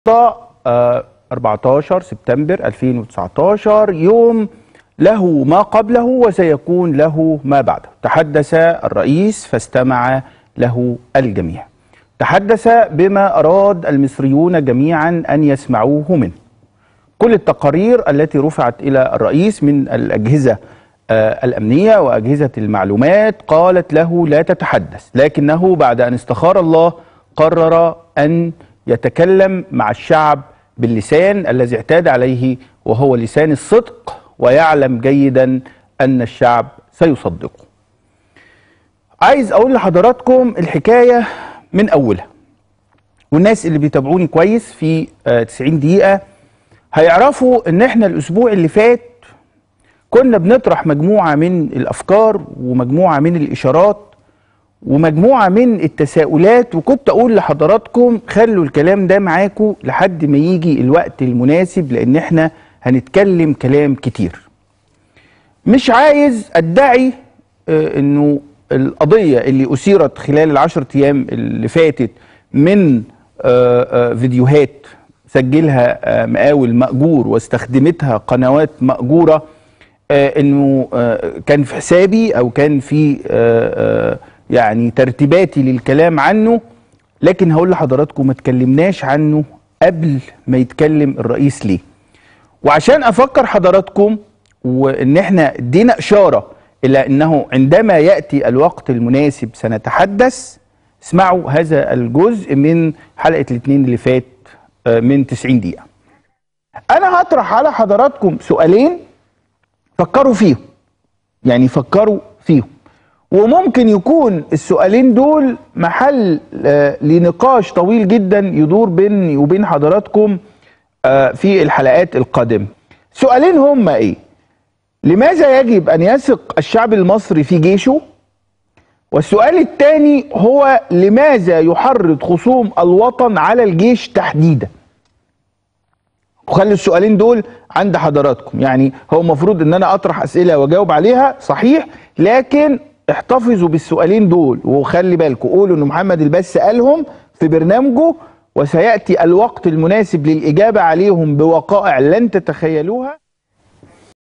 14 سبتمبر 2019 يوم له ما قبله وسيكون له ما بعده. تحدث الرئيس فاستمع له الجميع. تحدث بما أراد المصريون جميعا أن يسمعوه منه. كل التقارير التي رفعت إلى الرئيس من الأجهزة الأمنية وأجهزة المعلومات قالت له لا تتحدث، لكنه بعد أن استخار الله قرر أن يتكلم مع الشعب باللسان الذي اعتاد عليه وهو لسان الصدق، ويعلم جيدا أن الشعب سيصدقه. عايز أقول لحضراتكم الحكاية من أولها، والناس اللي بيتابعوني كويس في 90 دقيقة هيعرفوا ان احنا الاسبوع اللي فات كنا بنطرح مجموعة من الافكار ومجموعة من الاشارات ومجموعة من التساؤلات، وكنت اقول لحضراتكم خلوا الكلام ده معاكم لحد ما يجي الوقت المناسب، لان احنا هنتكلم كلام كتير. مش عايز ادعي انه القضية اللي اثيرت خلال ال10 ايام اللي فاتت من فيديوهات سجلها مقاول مأجور واستخدمتها قنوات مأجورة، انه كان في حسابي او كان في يعني ترتيباتي للكلام عنه، لكن هقول لحضراتكم ما تكلمناش عنه قبل ما يتكلم الرئيس ليه. وعشان افكر حضراتكم وان احنا ادينا اشارة الى انه عندما يأتي الوقت المناسب سنتحدث، اسمعوا هذا الجزء من حلقة الاثنين اللي فات من 90 دقيقة. أنا هطرح على حضراتكم سؤالين فكروا فيهم، يعني فكروا فيهم، وممكن يكون السؤالين دول محل لنقاش طويل جدا يدور بيني وبين حضراتكم في الحلقات القادمة. سؤالين هما إيه؟ لماذا يجب أن يثق الشعب المصري في جيشه؟ والسؤال الثاني هو لماذا يحرض خصوم الوطن على الجيش تحديدا؟ وخلي السؤالين دول عند حضراتكم، يعني هو المفروض ان انا اطرح اسئله واجاوب عليها صحيح، لكن احتفظوا بالسؤالين دول وخلي بالكم، قولوا ان محمد الباز قالهم في برنامجه، وسياتي الوقت المناسب للاجابه عليهم بوقائع لن تتخيلوها.